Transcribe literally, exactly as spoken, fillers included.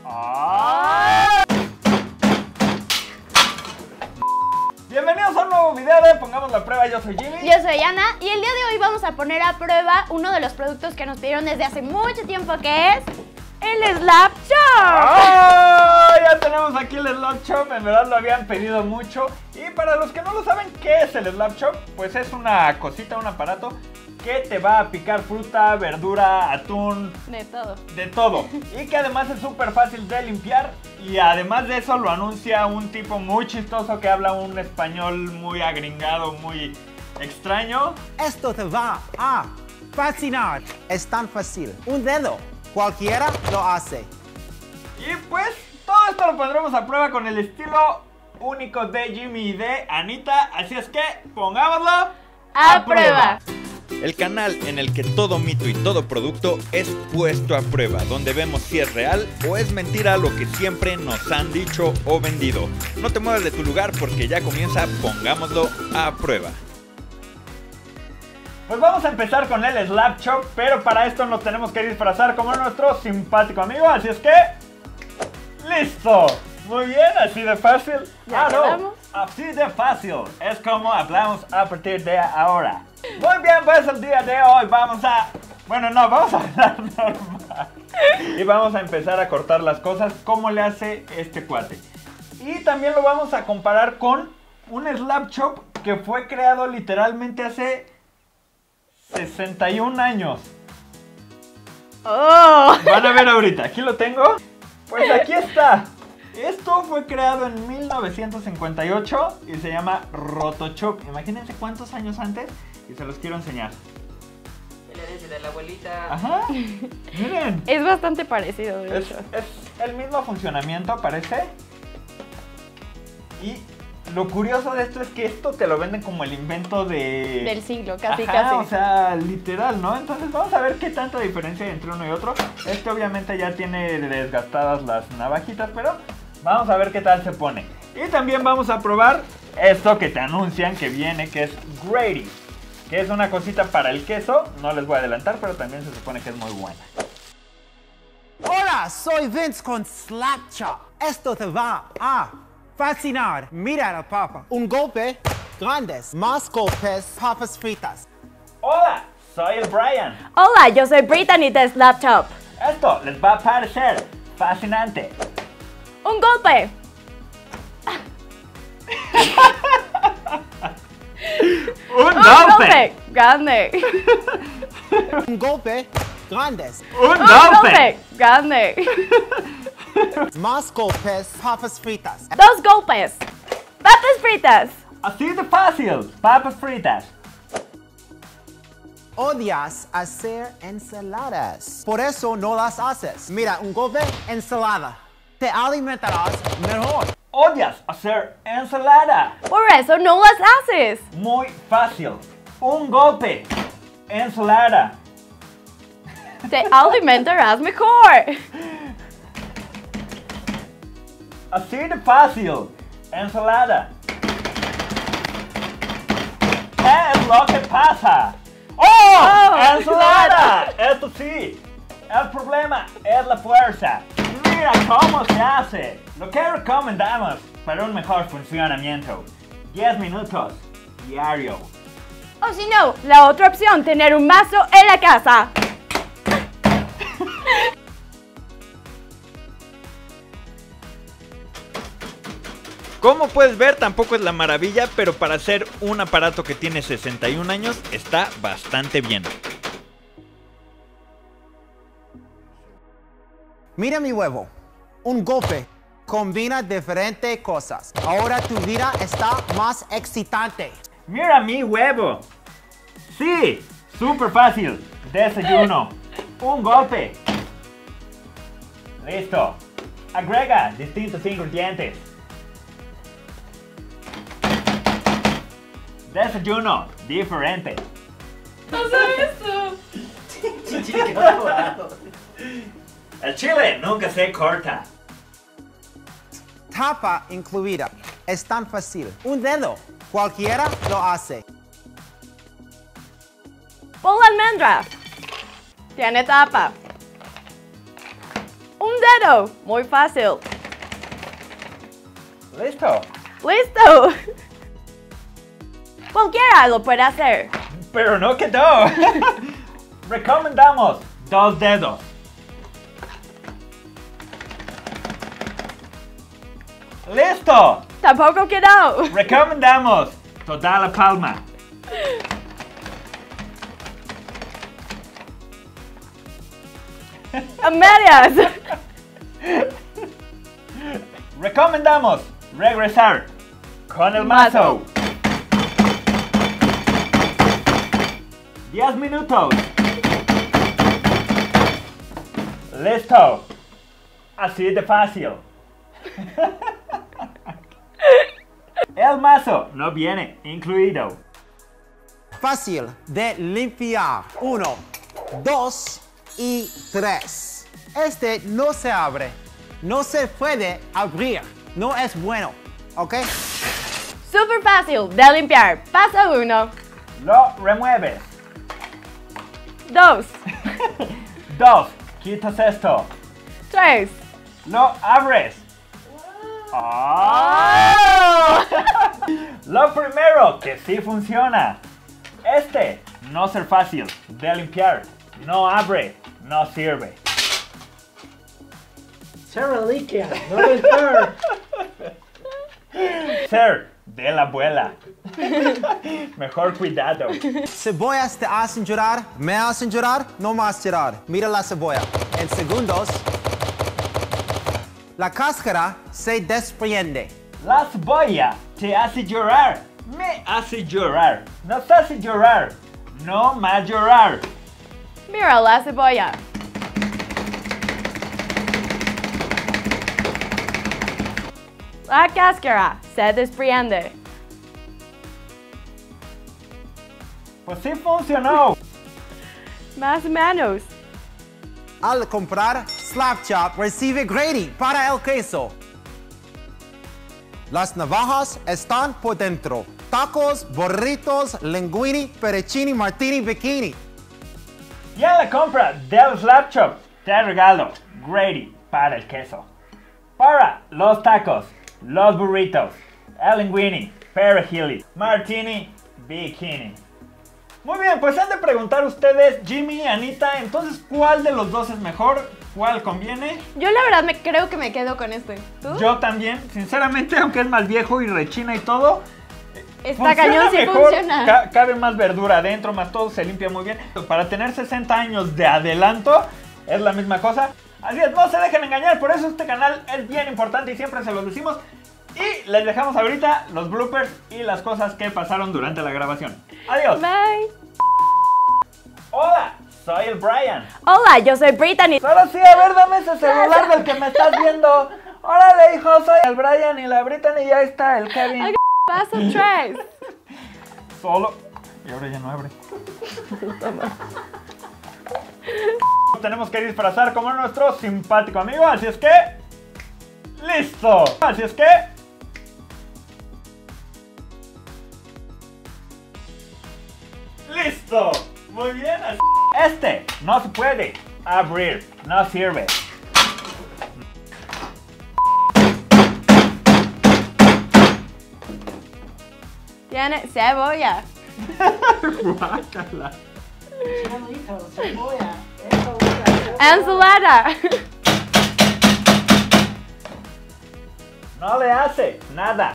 ¡Ah! Bienvenidos a un nuevo video de Pongamos la Prueba. Yo soy Jimmy. Yo soy Ana y el día de hoy vamos a poner a prueba uno de los productos que nos pidieron desde hace mucho tiempo, que es el Slap Chop. ¡Oh! Ya tenemos aquí el Slap Chop, en verdad lo habían pedido mucho. Y para los que no lo saben, ¿qué es el Slap Chop? Pues es una cosita, un aparato que te va a picar fruta, verdura, atún, De todo. de todo. Y que además es súper fácil de limpiar. Y además de eso lo anuncia un tipo muy chistoso que habla un español muy agringado, muy extraño. Esto te va a fascinar. Es tan fácil. Un dedo. Cualquiera lo hace. Y pues todo esto lo pondremos a prueba con el estilo único de Jimmy y de Anita. Así es que pongámoslo A, a prueba. prueba. El canal en el que todo mito y todo producto es puesto a prueba, donde vemos si es real o es mentira lo que siempre nos han dicho o vendido. No te muevas de tu lugar porque ya comienza Pongámoslo a Prueba. Pues vamos a empezar con el Slap Chop, pero para esto nos tenemos que disfrazar como nuestro simpático amigo, así es que... ¡listo! Muy bien, así de fácil. ¿Ya Ah, no, quedamos? así de fácil. Es como hablamos a partir de ahora. Muy bien, pues el día de hoy vamos a... Bueno, no, vamos a hablar normal. Y vamos a empezar a cortar las cosas como le hace este cuate. Y también lo vamos a comparar con un Slap Chop que fue creado literalmente hace sesenta y un años. Oh. Van a ver ahorita, aquí lo tengo. Pues aquí está. Esto fue creado en mil novecientos cincuenta y ocho y se llama Rotochop. Imagínense cuántos años antes y se los quiero enseñar. La herencia de la abuelita. Ajá, miren. Es bastante parecido, de Es, hecho. es el mismo funcionamiento, parece. Y lo curioso de esto es que esto te lo venden como el invento de... Del siglo, casi, Ajá, casi. o sea, literal, ¿no? Entonces vamos a ver qué tanta diferencia hay entre uno y otro. Este obviamente ya tiene desgastadas las navajitas, pero vamos a ver qué tal se pone. Y también vamos a probar esto que te anuncian que viene, que es Grady, que es una cosita para el queso. No les voy a adelantar, pero también se supone que es muy buena. Hola, soy Vince con Slap Chop. Esto te va a fascinar. Mira la papa. Un golpe, grandes. Más golpes, papas fritas. Hola, soy el Brian. Hola, yo soy Brittany de Slap Chop. Esto les va a parecer fascinante. Un golpe. ¡Un Un golpe! golpe. Grande. Un golpe, grandes. ¡Un Un golpe! golpe. Grande. Más golpes, papas fritas. Dos golpes. Papas fritas. Así de fácil, papas fritas. Odias hacer ensaladas. Por eso no las haces. Mira, un golpe, ensalada. Te alimentarás mejor. Odias hacer ensalada. Por eso no las haces. Muy fácil. Un golpe. Ensalada. Te alimentarás mejor. Así de fácil. Ensalada. ¿Qué es lo que pasa? ¡Oh! Oh, ¡Ensalada! Esto sí. El problema es la fuerza. Mira cómo se hace. Lo que recomendamos para un mejor funcionamiento. diez minutos diario. O si no, la otra opción, tener un mazo en la casa. Como puedes ver, tampoco es la maravilla, pero para ser un aparato que tiene sesenta y un años está bastante bien. Mira mi huevo. Un golpe combina diferentes cosas. Ahora tu vida está más excitante. Mira mi huevo. Sí, súper fácil. Desayuno. Un golpe. Listo. Agrega distintos ingredientes. Desayuno diferente. No sabes tú. El chile nunca se corta. Tapa incluida. Es tan fácil. Un dedo. Cualquiera lo hace. Pon la almendra. Tiene tapa. Un dedo. uno. Muy fácil. ¿Listo? ¡Listo! Cualquiera lo puede hacer. Pero no quedó. Recomendamos dos dedos. ¡Listo! Tampoco quedó. Recomendamos toda la palma. A medias. Recomendamos regresar con el mazo. diez minutos. Listo. Así de fácil. El mazo no viene incluido. Fácil de limpiar. Uno, dos y tres. Este no se abre. No se puede abrir. No es bueno. ¿Ok? Súper fácil de limpiar. Paso uno. Lo remueves. Dos. Dos. Quitas esto. Tres. Lo abres. ¡Oh! Lo primero que sí funciona. Este no ser fácil de limpiar. No abre. No sirve. Ser reliquia, no del Fer. Ser de la abuela. Mejor cuidado. Cebollas te hacen llorar, me hacen llorar, no más llorar. Mira la cebolla. En segundos, la cáscara se desprende. La cebolla te hace llorar. Me hace llorar. Nos hace llorar. No más llorar. Mira la cebolla. La cáscara se desprende. Pues sí funcionó. Más o menos. Al comprar Slap Chop, recibe Grady para el queso. Las navajas están por dentro. Tacos, burritos, linguini, fettuccini, martini, bikini. Y en la compra del Slap Chop te regalo Grady para el queso. Para los tacos, los burritos, el linguini, perejili, martini, bikini. Muy bien, pues han de preguntar ustedes, Jimmy y Anita, entonces, ¿cuál de los dos es mejor? ¿Cuál conviene? Yo la verdad me creo que me quedo con este. ¿Tú? Yo también, sinceramente, aunque es más viejo y rechina y todo, Está cañón, sí mejor, funciona. ca- cabe más verdura adentro, más todo, se limpia muy bien. Para tener sesenta años de adelanto, es la misma cosa. Así es, no se dejen engañar, por eso este canal es bien importante y siempre se los decimos. Y les dejamos ahorita los bloopers y las cosas que pasaron durante la grabación. Adiós. Bye. Hola, soy el Brian. Hola, yo soy Brittany. Solo sí, a ver, dame ese celular del que me estás viendo. Órale, hijo, soy el Brian y la Brittany, y ya está el Kevin. Paso tres. Solo. Y ahora ya no abre. Tenemos que disfrazar como nuestro simpático amigo, así es que... ¡Listo! Así es que... ¡Listo! Muy bien. Este no se puede abrir, no sirve. Tiene cebolla. Guácala. Chanlito, cebolla. Eso usa. Ensalada. No le hace nada.